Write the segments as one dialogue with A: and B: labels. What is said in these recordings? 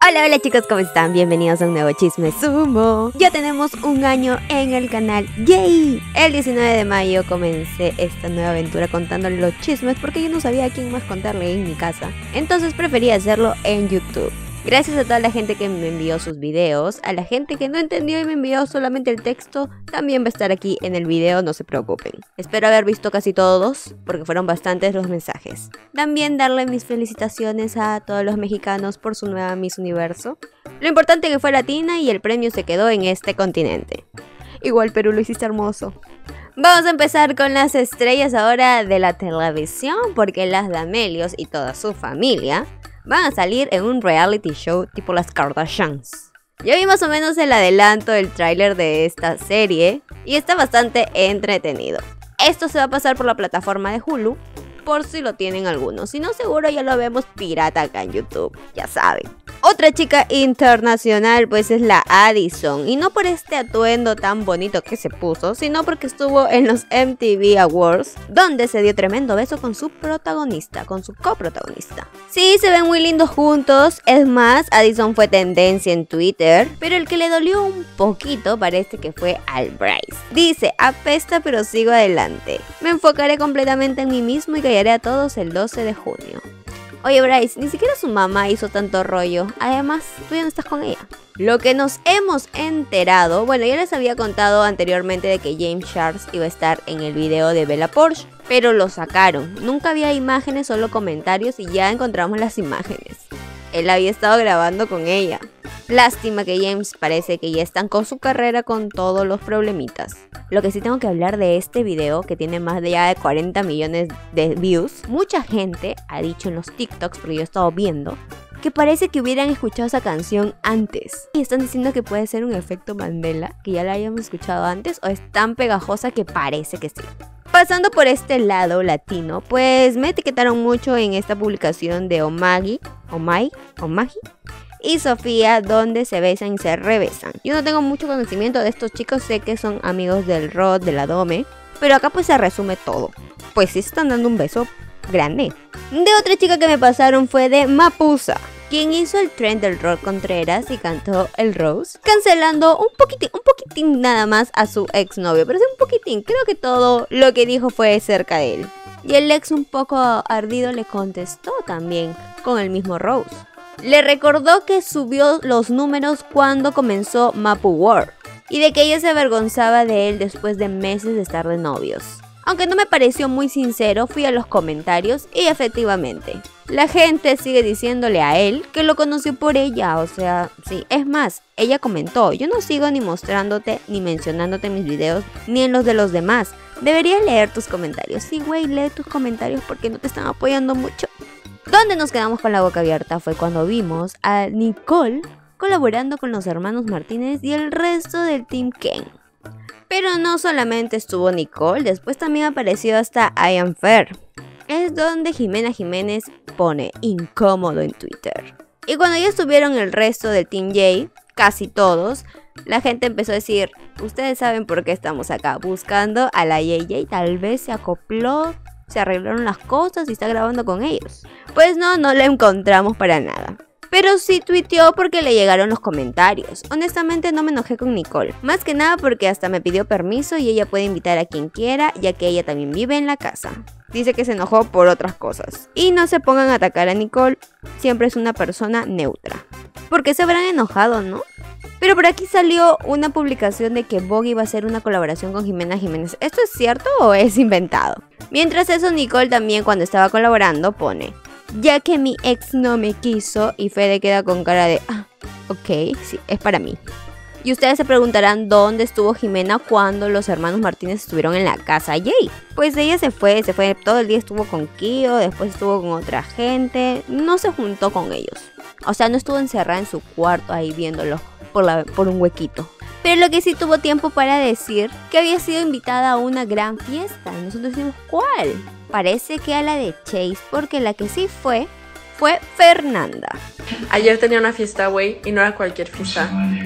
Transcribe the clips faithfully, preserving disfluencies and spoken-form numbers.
A: Hola, hola chicos, ¿cómo están? Bienvenidos a un nuevo Chisme Sumo. Ya tenemos un año en el canal, ¡yay! El diecinueve de mayo comencé esta nueva aventura contándoles los chismes porque yo no sabía a quién más contarle en mi casa. Entonces preferí hacerlo en YouTube. Gracias a toda la gente que me envió sus videos, a la gente que no entendió y me envió solamente el texto, también va a estar aquí en el video, no se preocupen. Espero haber visto casi todos, porque fueron bastantes los mensajes. También darle mis felicitaciones a todos los mexicanos por su nueva Miss Universo. Lo importante que fue latina y el premio se quedó en este continente. Igual Perú, lo hiciste hermoso. Vamos a empezar con las estrellas ahora de la televisión, porque las D'Amelios y toda su familia van a salir en un reality show tipo las Kardashians. Ya vi más o menos el adelanto del tráiler de esta serie y está bastante entretenido. Esto se va a pasar por la plataforma de Hulu, por si lo tienen algunos. Si no, seguro ya lo vemos pirata acá en YouTube, ya saben. Otra chica internacional pues es la Addison, y no por este atuendo tan bonito que se puso, sino porque estuvo en los M T V Awards, donde se dio tremendo beso con su protagonista, con su coprotagonista. Sí, se ven muy lindos juntos, es más, Addison fue tendencia en Twitter, pero el que le dolió un poquito parece que fue al Bryce. Dice, apesta pero sigo adelante, me enfocaré completamente en mí mismo y callaré a todos el doce de junio. Oye Bryce, ni siquiera su mamá hizo tanto rollo, además tú ya no estás con ella. Lo que nos hemos enterado, bueno, ya les había contado anteriormente de que James Charles iba a estar en el video de Bella Porsche, pero lo sacaron. Nunca había imágenes, solo comentarios y ya encontramos las imágenes. Él había estado grabando con ella. Lástima que James parece que ya estancó su carrera con todos los problemitas. Lo que sí tengo que hablar de este video, que tiene más de ya de cuarenta millones de views. Mucha gente ha dicho en los TikToks, porque yo he estado viendo, que parece que hubieran escuchado esa canción antes. Y están diciendo que puede ser un efecto Mandela, que ya la hayamos escuchado antes, o es tan pegajosa que parece que sí. Pasando por este lado latino, pues me etiquetaron mucho en esta publicación de Omagi, Omai, Omagi y Sofía, donde se besan y se rebesan. Yo no tengo mucho conocimiento de estos chicos, sé que son amigos del Rod, de la Dome, pero acá pues se resume todo. Pues sí se están dando un beso grande. De otra chica que me pasaron fue de Mapusa, quien hizo el trend del Rod Contreras y cantó el Rose, cancelando un poquitín, un poquitín nada más a su exnovio, pero es un poquitín, creo que todo lo que dijo fue cerca de él. Y el ex, un poco ardido, le contestó también con el mismo Rose. Le recordó que subió los números cuando comenzó Mapu World y de que ella se avergonzaba de él después de meses de estar de novios. Aunque no me pareció muy sincero, fui a los comentarios y efectivamente, la gente sigue diciéndole a él que lo conoció por ella, o sea, sí. Es más, ella comentó, yo no sigo ni mostrándote ni mencionándote en mis videos ni en los de los demás. Deberías leer tus comentarios. Sí, güey, lee tus comentarios porque no te están apoyando mucho. Donde nos quedamos con la boca abierta fue cuando vimos a Nicole colaborando con los hermanos Martínez y el resto del Team Ken. Pero no solamente estuvo Nicole, después también apareció hasta I Am Fair. Es donde Jimena Jiménez pone incómodo en Twitter. Y cuando ya estuvieron el resto del Team Jay, casi todos, la gente empezó a decir, ustedes saben por qué estamos acá, buscando a la J J, tal vez se acopló, se arreglaron las cosas y está grabando con ellos. Pues no, no la encontramos para nada. Pero sí tuiteó porque le llegaron los comentarios. Honestamente no me enojé con Nicole, más que nada porque hasta me pidió permiso y ella puede invitar a quien quiera, ya que ella también vive en la casa. Dice que se enojó por otras cosas. Y no se pongan a atacar a Nicole, siempre es una persona neutra. ¿Por qué se habrán enojado, no? Pero por aquí salió una publicación de que Vogue iba a hacer una colaboración con Jimena Jiménez. ¿Esto es cierto o es inventado? Mientras eso, Nicole también, cuando estaba colaborando, pone, ya que mi ex no me quiso, y Fede queda con cara de, ah, ok, sí, es para mí. Y ustedes se preguntarán dónde estuvo Jimena cuando los hermanos Martínez estuvieron en la casa Jay. Pues ella se fue, se fue todo el día, estuvo con Kio, después estuvo con otra gente, no se juntó con ellos. O sea, no estuvo encerrada en su cuarto ahí viéndolo por, la, por un huequito. Pero lo que sí tuvo tiempo para decir que había sido invitada a una gran fiesta. Y nosotros decimos, ¿cuál? Parece que a la de Chase, porque la que sí fue, fue Fernanda.
B: Ayer tenía una fiesta, güey, y no era cualquier fiesta.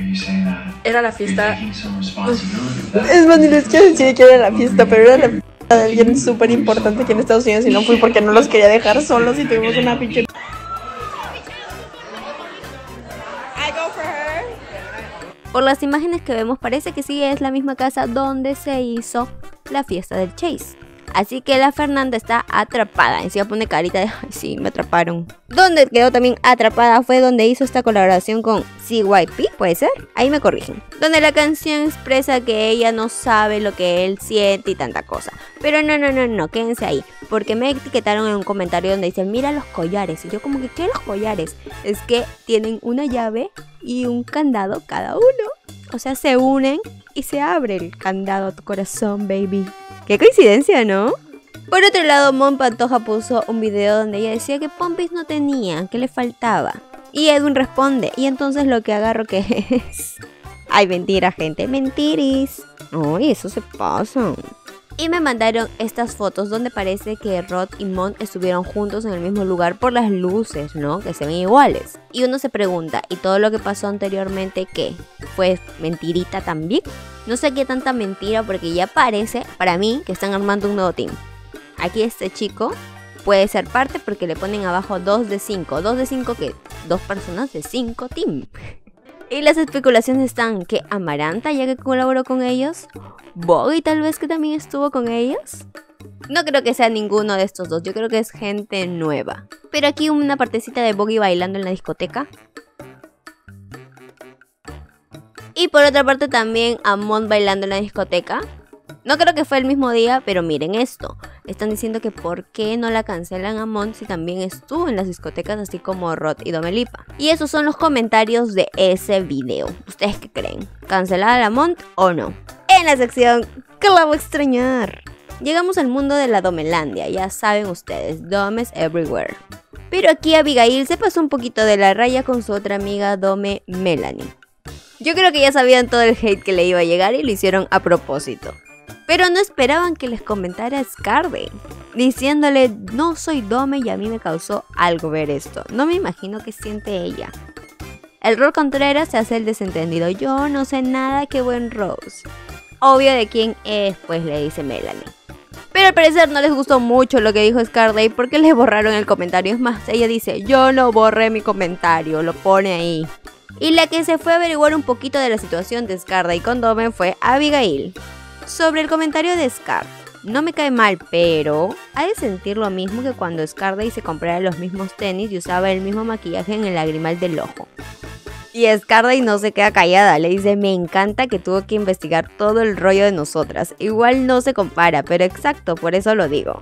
B: Era la fiesta... Es más, ni les quiero decir que era la fiesta, pero era la fiesta de alguien súper importante aquí en Estados Unidos y no fui porque no los quería dejar solos y tuvimos una pinche... I go for her.
A: Por las imágenes que vemos parece que sí es la misma casa donde se hizo la fiesta del Chase. Así que la Fernanda está atrapada. Encima pone carita de ay sí, me atraparon. Donde quedó también atrapada fue donde hizo esta colaboración con C Y P, ¿puede ser? Ahí me corrigen. Donde la canción expresa que ella no sabe lo que él siente y tanta cosa. Pero no, no, no, no, quédense ahí. Porque me etiquetaron en un comentario donde dicen mira los collares. Y yo como que, ¿qué los collares? Es que tienen una llave y un candado cada uno. O sea, se unen y se abre el candado a tu corazón, baby. ¡Qué coincidencia!, ¿no? Por otro lado, Mon Pantoja puso un video donde ella decía que pompis no tenía, que le faltaba. Y Edwin responde, y entonces lo que agarro que es... Ay, mentira, gente, mentiris. Ay, eso se pasa. Y me mandaron estas fotos donde parece que Rod y Mon estuvieron juntos en el mismo lugar por las luces, ¿no? Que se ven iguales. Y uno se pregunta, ¿y todo lo que pasó anteriormente qué? ¿Fue mentirita también? No sé qué tanta mentira porque ya parece, para mí, que están armando un nuevo team. Aquí este chico puede ser parte porque le ponen abajo dos de cinco. ¿dos de cinco qué? Dos personas de cinco team. Y las especulaciones están que Amaranta ya que colaboró con ellos. Boggy tal vez que también estuvo con ellos. No creo que sea ninguno de estos dos, yo creo que es gente nueva. Pero aquí una partecita de Boggy bailando en la discoteca. Y por otra parte también Amon bailando en la discoteca. No creo que fue el mismo día, pero miren esto. Están diciendo que por qué no la cancelan a Amon si también estuvo en las discotecas así como Rod y Dua Lipa. Y esos son los comentarios de ese video. ¿Ustedes qué creen? ¿Cancelada la Amon o no? En la sección que la voy a extrañar. Llegamos al mundo de la Domelandia, ya saben ustedes, Domes Everywhere. Pero aquí Abigail se pasó un poquito de la raya con su otra amiga Dome Melanie. Yo creo que ya sabían todo el hate que le iba a llegar y lo hicieron a propósito. Pero no esperaban que les comentara Scarde, diciéndole no soy Dome y a mí me causó algo ver esto. No me imagino qué siente ella. El Rod Contreras se hace el desentendido. Yo no sé nada, qué buen Rose. Obvio de quién es, pues le dice Melanie. Pero al parecer no les gustó mucho lo que dijo Scarde porque le borraron el comentario. Es más, ella dice yo no borré mi comentario, lo pone ahí. Y la que se fue a averiguar un poquito de la situación de Scarde y con Dome fue Abigail. Sobre el comentario de Scar, no me cae mal, pero ha de sentir lo mismo que cuando Scarde se comprara los mismos tenis y usaba el mismo maquillaje en el lagrimal del ojo. Y Scarde no se queda callada, le dice me encanta que tuvo que investigar todo el rollo de nosotras. Igual no se compara, pero exacto, por eso lo digo.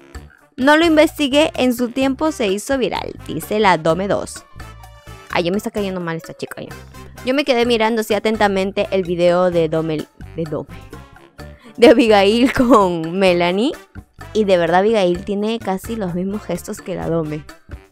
A: No lo investigué, en su tiempo se hizo viral, dice la Dome dos. Ay, ya me está cayendo mal esta chica ya. Yo me quedé mirando así atentamente el video de Dome, de Dome, de Abigail con Melanie. Y de verdad Abigail tiene casi los mismos gestos que la Dome.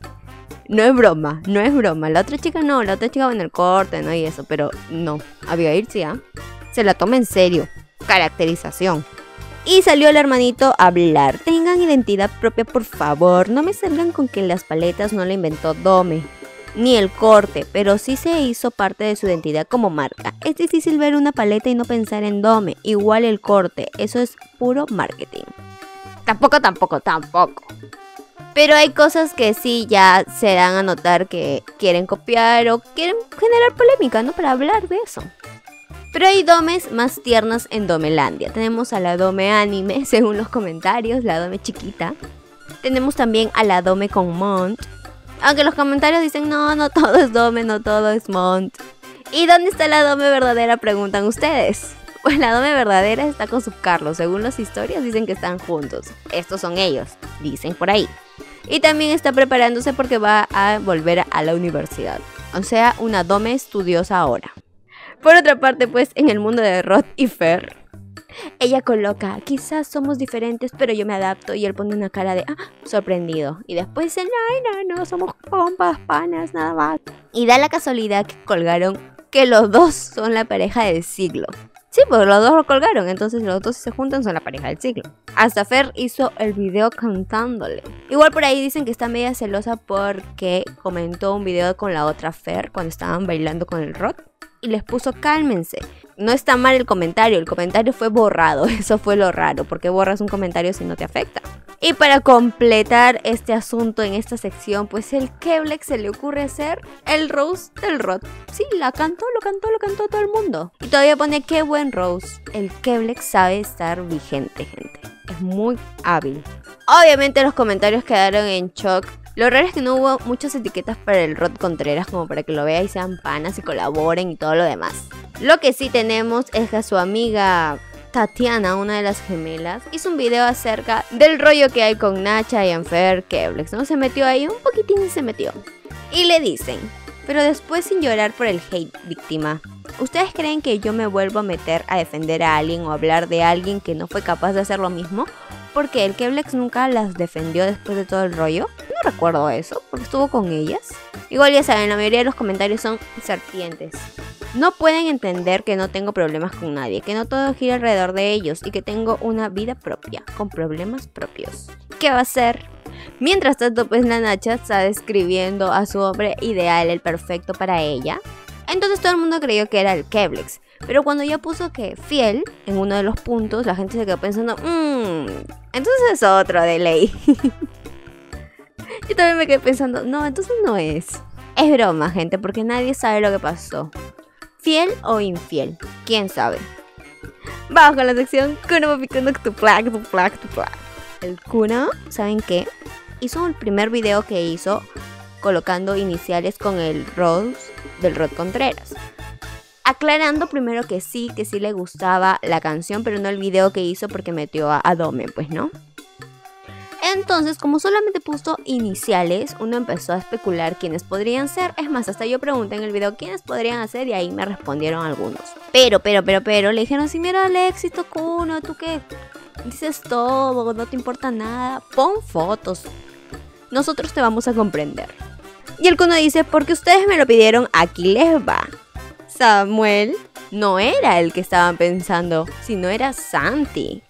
A: No es broma, no es broma. La otra chica no, la otra chica va en el corte, ¿no? Y eso, pero no. Abigail sí, ¿eh? Se la toma en serio. Caracterización. Y salió el hermanito a hablar. Tengan identidad propia, por favor. No me salgan con que las paletas no la inventó Dome, ni el corte, pero sí se hizo parte de su identidad como marca. Es difícil ver una paleta y no pensar en Dome. Igual el corte, eso es puro marketing. Tampoco, tampoco, tampoco. Pero hay cosas que sí ya se dan a notar que quieren copiar o quieren generar polémica, ¿no? Para hablar de eso. Pero hay Domes más tiernas en Domelandia. Tenemos a la Dome anime, según los comentarios, la Dome chiquita. Tenemos también a la Dome con Mont. Aunque los comentarios dicen, no, no todo es Dome, no todo es Mont. ¿Y dónde está la Dome verdadera? Preguntan ustedes. Pues la Dome verdadera está con su Carlos. Según las historias dicen que están juntos. Estos son ellos, dicen por ahí. Y también está preparándose porque va a volver a la universidad. O sea, una Dome estudiosa ahora. Por otra parte, pues, en el mundo de Rod y Fer, ella coloca, quizás somos diferentes, pero yo me adapto. Y él pone una cara de, ah, sorprendido. Y después dice, no, no, no, somos compas, panas, nada más. Y da la casualidad que colgaron que los dos son la pareja del siglo. Sí, pues los dos lo colgaron, entonces los dos si se juntan son la pareja del siglo. Hasta Fer hizo el video cantándole. Igual por ahí dicen que está media celosa porque comentó un video con la otra Fer cuando estaban bailando con el Rod. Y les puso cálmense. No está mal el comentario, el comentario fue borrado. Eso fue lo raro, porque borras un comentario si no te afecta. Y para completar este asunto en esta sección, pues el Keblex se le ocurre hacer el Rose del Rod. Sí, la cantó, lo cantó, lo cantó todo el mundo. Y todavía pone qué buen Rose. El Keblex sabe estar vigente, gente. Es muy hábil. Obviamente los comentarios quedaron en shock. Lo raro es que no hubo muchas etiquetas para el Rod Contreras como para que lo vean y sean panas y colaboren y todo lo demás. Lo que sí tenemos es que su amiga Tatiana, una de las gemelas, hizo un video acerca del rollo que hay con Nacha y Anfer Keblex, ¿no? Se metió ahí, un poquitín se metió. Y le dicen, pero después sin llorar por el hate víctima. ¿Ustedes creen que yo me vuelvo a meter a defender a alguien o hablar de alguien que no fue capaz de hacer lo mismo? Porque el Keblex nunca las defendió después de todo el rollo. No recuerdo eso, porque estuvo con ellas. Igual ya saben, la mayoría de los comentarios son serpientes. No pueden entender que no tengo problemas con nadie, que no todo gira alrededor de ellos y que tengo una vida propia, con problemas propios. ¿Qué va a hacer? Mientras tanto, pues la Nacha está describiendo a su hombre ideal, el perfecto para ella. Entonces todo el mundo creyó que era el Keblex. Pero cuando ya puso que fiel en uno de los puntos, la gente se quedó pensando, mmm, entonces es otro de ley. Yo también me quedé pensando, no, entonces no es. Es broma, gente, porque nadie sabe lo que pasó. ¿Fiel o infiel? ¿Quién sabe? Vamos con la sección Kuno Mapikuno Tuplak, Tuplak, Tuplak. El Kuno, ¿saben qué? Hizo el primer video que hizo colocando iniciales con el Rose del Rod Contreras. Aclarando primero que sí, que sí le gustaba la canción, pero no el video que hizo porque metió a, a Dome, pues, ¿no? Entonces, como solamente puso iniciales, uno empezó a especular quiénes podrían ser. Es más, hasta yo pregunté en el video quiénes podrían ser y ahí me respondieron algunos. Pero, pero, pero, pero, le dijeron, sí, mira el éxito, Kuno, tú qué dices todo, no te importa nada, pon fotos. Nosotros te vamos a comprender. Y el Kuno dice, porque ustedes me lo pidieron, aquí les va. Samuel no era el que estaban pensando, sino era Santi.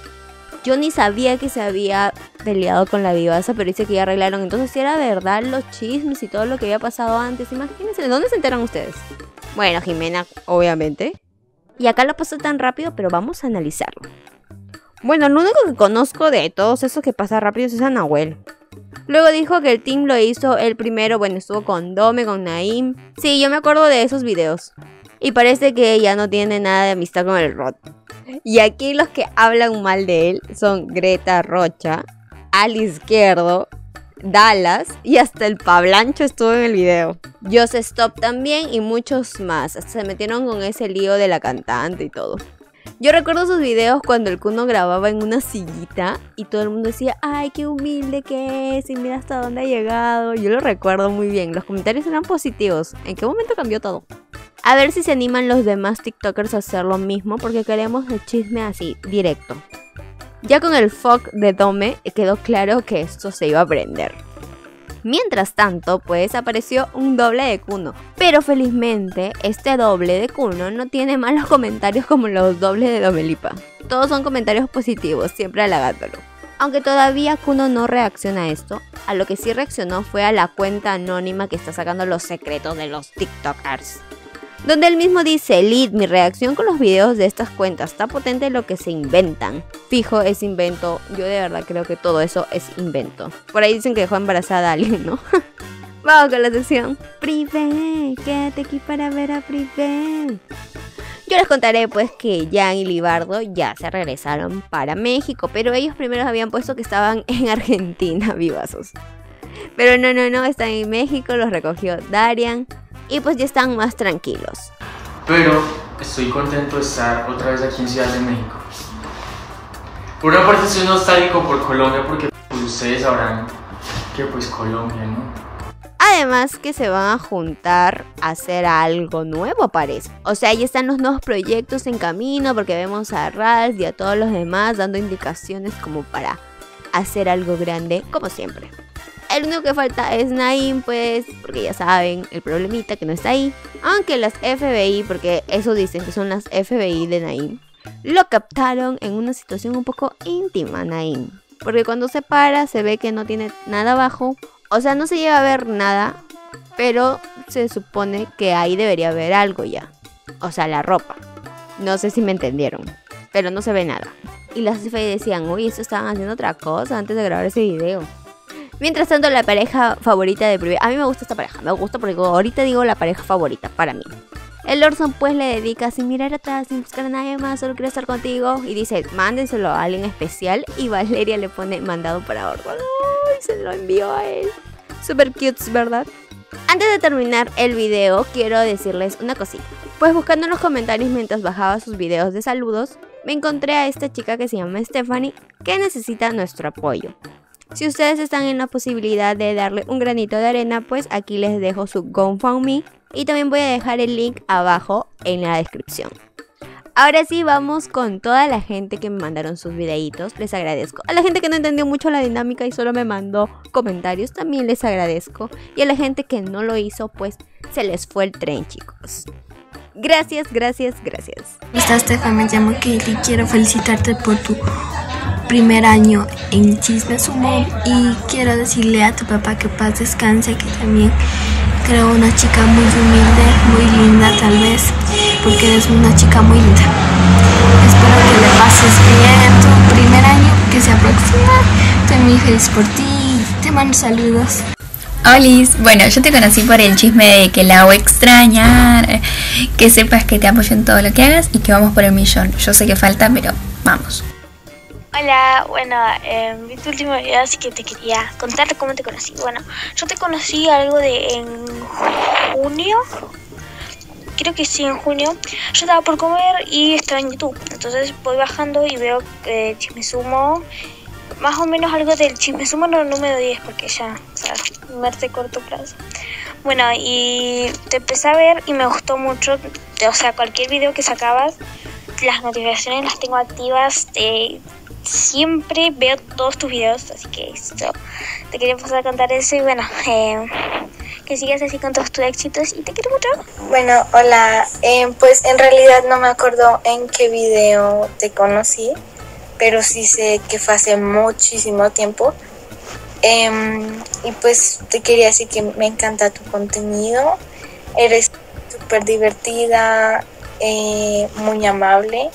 A: Yo ni sabía que se había peleado con la Vivaza, pero dice que ya arreglaron. Entonces, si era verdad los chismes y todo lo que había pasado antes, imagínense, ¿de dónde se enteran ustedes? Bueno, Jimena, obviamente. Y acá lo pasó tan rápido, pero vamos a analizarlo. Bueno, lo único que conozco de todos esos que pasa rápido es a Nahuel. Luego dijo que el team lo hizo el primero, bueno, estuvo con Dome, con Naim. Sí, yo me acuerdo de esos videos. Y parece que ya no tiene nada de amistad con el Rod. Y aquí los que hablan mal de él son Greta Rocha, Al Izquierdo, Dallas y hasta el Pablancho estuvo en el video. Just Stop también y muchos más. Hasta se metieron con ese lío de la cantante y todo. Yo recuerdo sus videos cuando el Kuno grababa en una sillita y todo el mundo decía, ay, qué humilde que es y mira hasta dónde ha llegado. Yo lo recuerdo muy bien, los comentarios eran positivos. ¿En qué momento cambió todo? A ver si se animan los demás TikTokers a hacer lo mismo porque queremos el chisme así, directo. Ya con el fuck de Dome quedó claro que esto se iba a prender. Mientras tanto, pues apareció un doble de Kuno. Pero felizmente, este doble de Kuno no tiene malos comentarios como los dobles de Domelipa. Todos son comentarios positivos, siempre halagándolo. Aunque todavía Kuno no reacciona a esto, a lo que sí reaccionó fue a la cuenta anónima que está sacando los secretos de los TikTokers. Donde él mismo dice, Lid, mi reacción con los videos de estas cuentas está potente lo que se inventan. Fijo, es invento. Yo de verdad creo que todo eso es invento. Por ahí dicen que dejó embarazada a alguien, ¿no? Vamos con la sección Privé, quédate aquí para ver a Privé. Yo les contaré pues que Jan y Libardo ya se regresaron para México, pero ellos primero habían puesto que estaban en Argentina, vivazos. Pero no, no, no, están en México, los recogió Darian. Y pues ya están más tranquilos.
C: Pero estoy contento de estar otra vez aquí en Ciudad de México. Por una parte estoy nostálgico por Colombia porque pues, ustedes sabrán que pues Colombia, ¿no?
A: Además que se van a juntar a hacer algo nuevo, parece. O sea, ya están los nuevos proyectos en camino porque vemos a Ralph y a todos los demás dando indicaciones como para hacer algo grande, como siempre. El único que falta es Naim, pues, porque ya saben, el problemita que no está ahí. Aunque las F B I, porque eso dicen que son las F B I de Naim, lo captaron en una situación un poco íntima, Naim. Porque cuando se para se ve que no tiene nada abajo. O sea, no se llega a ver nada, pero se supone que ahí debería haber algo ya. O sea, la ropa. No sé si me entendieron, pero no se ve nada. y las jefas decían, uy, esto estaban haciendo otra cosa antes de grabar ese video. Mientras tanto, la pareja favorita de Privé, a mí me gusta esta pareja, me gusta porque ahorita digo la pareja favorita para mí. El Orson pues le dedica sin mirar atrás, sin buscar a nadie más, solo quiero estar contigo. Y dice, mándenselo a alguien especial. Y Valeria le pone mandado para Orson. ¡Ay! Se lo envió a él. Super cute, ¿verdad? Antes de terminar el video, quiero decirles una cosita. Pues buscando en los comentarios mientras bajaba sus videos de saludos, me encontré a esta chica que se llama Stephanie, que necesita nuestro apoyo. Si ustedes están en la posibilidad de darle un granito de arena, pues aquí les dejo su GoFundMe. Y también voy a dejar el link abajo en la descripción. Ahora sí, vamos con toda la gente que me mandaron sus videitos. Les agradezco. A la gente que no entendió mucho la dinámica y solo me mandó comentarios, también les agradezco. Y a la gente que no lo hizo, pues se les fue el tren, chicos. Gracias, gracias, gracias.
D: ¿Cómo estás, Stefa? Me llamo Katie. Quiero felicitarte por tu primer año en Chisme Sumo. Y quiero decirle a tu papá que paz descanse, que también... creo una chica muy humilde, muy linda tal vez, porque eres una chica muy linda. Espero que le pases bien en tu primer año que se aproxima. Estoy muy feliz por ti. Te mando saludos.
E: Olis, bueno, yo te conocí por el chisme de que la hago extrañar, que sepas que te apoyo en todo lo que hagas y que vamos por el millón. Yo sé que falta, pero vamos.
F: Hola, bueno, eh, vi tu último video, así que te quería contar cómo te conocí. Bueno, yo te conocí algo de en junio, creo que sí, en junio. Yo estaba por comer y estaba en YouTube, entonces voy bajando y veo eh, Chisme Sumo, más o menos algo del Chisme Sumo, no número diez, porque ya, o sea, verte corto plazo. Bueno, y te empecé a ver y me gustó mucho, o sea, cualquier video que sacabas, las notificaciones las tengo activas, de... siempre veo todos tus videos, así que esto, te quería pasar a contar eso y bueno, eh, que sigas así con todos tus éxitos y te quiero mucho.
G: Bueno, hola, eh, pues en realidad no me acuerdo en qué video te conocí, pero sí sé que fue hace muchísimo tiempo. Eh, y pues te quería decir que me encanta tu contenido, eres súper divertida, eh, muy amable.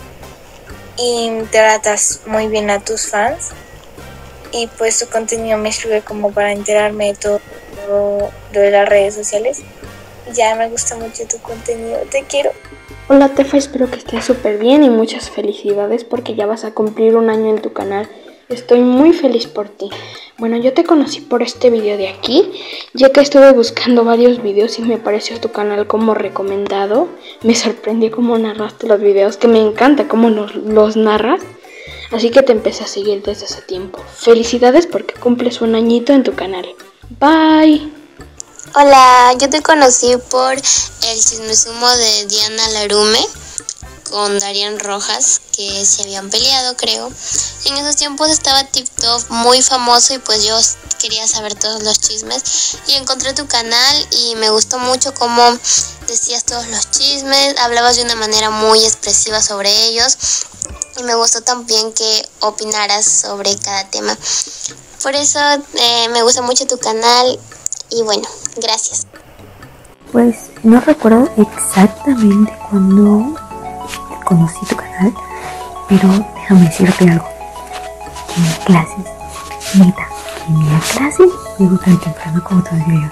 G: Y tratas muy bien a tus fans. Y pues tu contenido me sirve como para enterarme de todo lo de las redes sociales. Y ya me gusta mucho tu contenido, te quiero.
H: Hola Tefa, espero que estés súper bien y muchas felicidades porque ya vas a cumplir un año en tu canal. Estoy muy feliz por ti. Bueno, yo te conocí por este video de aquí, ya que estuve buscando varios videos y me apareció tu canal como recomendado. Me sorprendió cómo narraste los videos, que me encanta cómo los, los narras. Así que te empecé a seguir desde ese tiempo. Felicidades porque cumples un añito en tu canal. Bye.
I: Hola, yo te conocí por el Chisme Sumo de Diana Larume con Darian Rojas, que se habían peleado, creo. En esos tiempos estaba TikTok muy famoso y pues yo quería saber todos los chismes y encontré tu canal y me gustó mucho cómo decías todos los chismes, hablabas de una manera muy expresiva sobre ellos y me gustó también que opinaras sobre cada tema. Por eso eh, me gusta mucho tu canal y bueno, gracias.
J: Pues no recuerdo exactamente cuando conocí tu canal, pero déjame decirte algo. En mis clases, neta, en mi clase me gusta tan temprano como tus videos.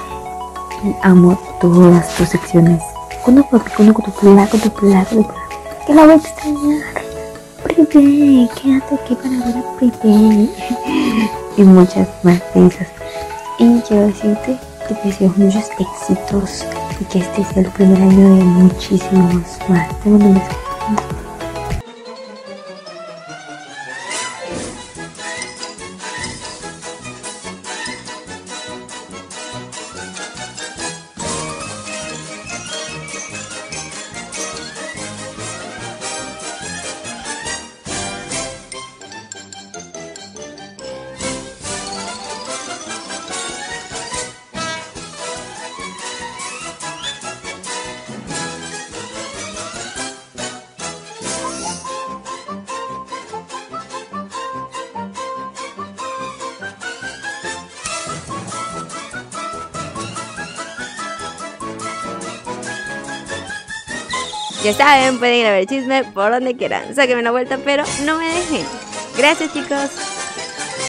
J: Y amo todas tus secciones. Cuando papi, cuando con tu plato, con tu plato, con tu plato. Que la voy a extrañar. Privé, quédate aquí para ver a Privé. Y muchas más cosas. Y quiero decirte que te deseo muchos éxitos y que este sea el primer año de muchísimos más. Te mando un beso.
A: Ya saben, pueden ir a ver chisme por donde quieran. Sáquenme la vuelta, pero no me dejen. Gracias, chicos.